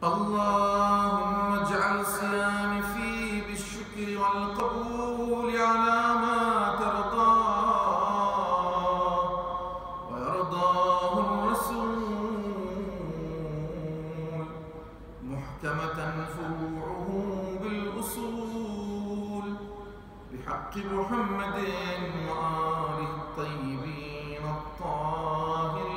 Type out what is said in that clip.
اللهم اجعل صيامي فيه بالشكر والقبول على ما ترضاه ويرضاه الرسول، محكمة فروعه بالأصول، بحق محمد وآله الطيبين الطاهرين.